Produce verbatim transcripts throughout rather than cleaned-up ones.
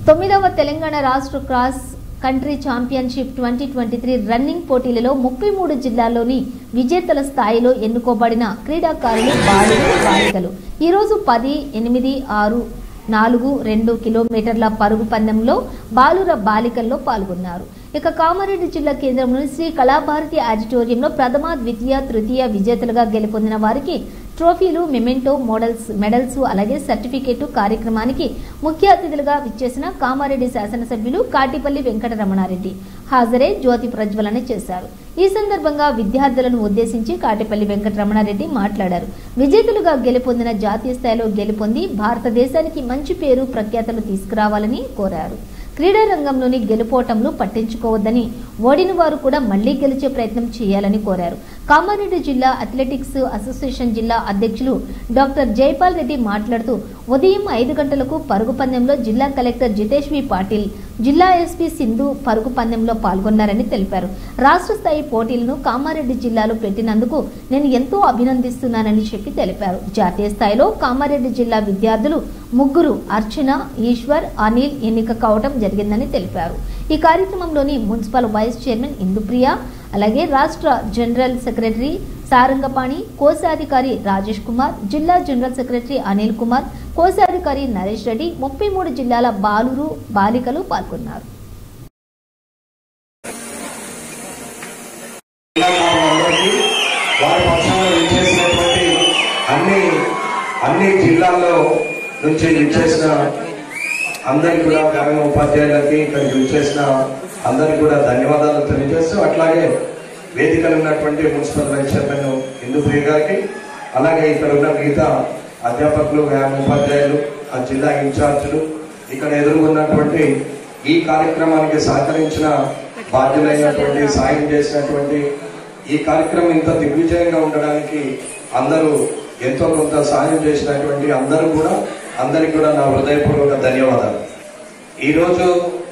తొమ్మిదవ తెలంగాణ రాష్ట్ర cross country championship twenty twenty three running పోటీలలో ముప్పై మూడు జిల్లాల్లోని విజేతల స్థాయిలో ఎన్నుకోబడిన క్రీడాకారులు బాలురు బాలికలు ఈ రోజు పది ఎనిమిది ఆరు నాలుగు రెండు కిలోమీటర్ల పరుగు పందెంలో బాలుర బాలికల్లో పాల్గొన్నారు. ఇక కామారెడ్డి జిల్లా కేంద్రంలోని శ్రీ కళాభారతి ఆడిటోరియంలో ప్రథమ ద్వితీయ తృతీయ విజేతలుగా గెలుపొందిన వారికి ట్రోఫీలు, మెమెంటో, మోడల్స్ మెడల్స్ అలాగే సర్టిఫికేట్ కార్యక్రమానికి ముఖ్య అతిథులుగా విచ్చేసిన కామారెడ్డి శాసనసభ్యులు కాటిపల్లి వెంకటరమణారెడ్డి హాజరై జ్యోతి ప్రజ్వలన చేశారు. ఈ సందర్భంగా విద్యార్థులను ఉద్దేశించి కాటిపల్లి వెంకటరమణారెడ్డి మాట్లాడారు. విజేతలుగా గెలుపొందిన జాతీయ స్థాయిలో గెలుపొంది భారతదేశానికి మంచి పేరు ప్రఖ్యాతలు తీసుకురావాలని కోరారు. క్రీడా రంగంలోని గెలుపోటంలు పట్టించుకోవద్దని, ఓడిన వారు కూడా మళ్లీ గెలిచే ప్రయత్నం చేయాలని కోరారు. కామారెడ్డి జిల్లా అథ్లెటిక్స్ అసోసియేషన్ జిల్లా అధ్యక్షులు డాక్టర్ జైపాల్ రెడ్డి మాట్లాడుతూ ఉదయం ఐదు గంటలకు పరుగు పందెంలో జిల్లా కలెక్టర్ జితేష్ వి పాటిల్, జిల్లా ఎస్పీ సింధు పరుగు పందెంలో పాల్గొన్నారని తెలిపారు. రాష్ట్ర స్థాయి పోటీలను కామారెడ్డి జిల్లాలో పెట్టినందుకు నేను ఎంతో అభినందిస్తున్నానని చెప్పి తెలిపారు. జాతీయ స్థాయిలో కామారెడ్డి జిల్లా విద్యార్థులు ముగ్గురు అర్చన, ఈశ్వర్, అనిల్ ఎన్నిక కావడం జరిగిందని తెలిపారు. ఈ కార్యక్రమంలోని మున్సిపల్ వైస్ చైర్మన్ ఇందుప్రియ, అలాగే రాష్ట్ర జనరల్ సెక్రటరీ సారంగపాణి, కోశాధికారి రాజేష్ కుమార్, జిల్లా జనరల్ సెక్రటరీ అనిల్ కుమార్, కోశాధికారి నరేష్ రెడ్డి, ముప్పై మూడు జిల్లాల బాలురు బాలికలు పాల్గొన్నారు. అన్ని జిల్లాల్లో నుంచి విచ్చేసిన అందరికి కూడా గ్రామీణ ఉపాధ్యాయులకి ఇక్కడికి విచ్చేసిన అందరికి కూడా ధన్యవాదాలు తెలియజేస్తూ, అట్లాగే వేదికలు ఉన్నటువంటి మున్సిపల్ వైస్ చైర్మన్ ఇందుప్రియ గారికి, అలాగే ఇక్కడ ఉన్న మిగతా అధ్యాపకులు, గ్రామీణ ఉపాధ్యాయులు, ఆ జిల్లా ఇన్ఛార్జీలు, ఇక్కడ ఎదుర్కొన్నటువంటి ఈ కార్యక్రమానికి సహకరించిన బాధ్యులైనటువంటి, సాయం చేసినటువంటి, ఈ కార్యక్రమం ఇంత దిగ్విజయంగా ఉండడానికి అందరూ ఎంతో కొంత సాయం చేసినటువంటి అందరూ కూడా అందరికి కూడా నా హృదయపూర్వక ధన్యవాదాలు. ఈరోజు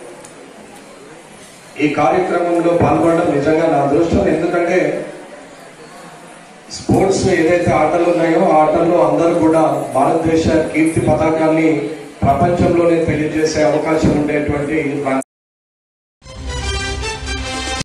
ఈ కార్యక్రమంలో పాల్గొనడం నిజంగా నా అదృష్టం. ఎందుకంటే స్పోర్ట్స్ ఏదైతే ఆటలు ఉన్నాయో ఆ ఆటల్లో అందరూ కూడా భారతదేశ కీర్తి పతాకాన్ని ప్రపంచంలోనే తెలియజేసే అవకాశం ఉండేటువంటి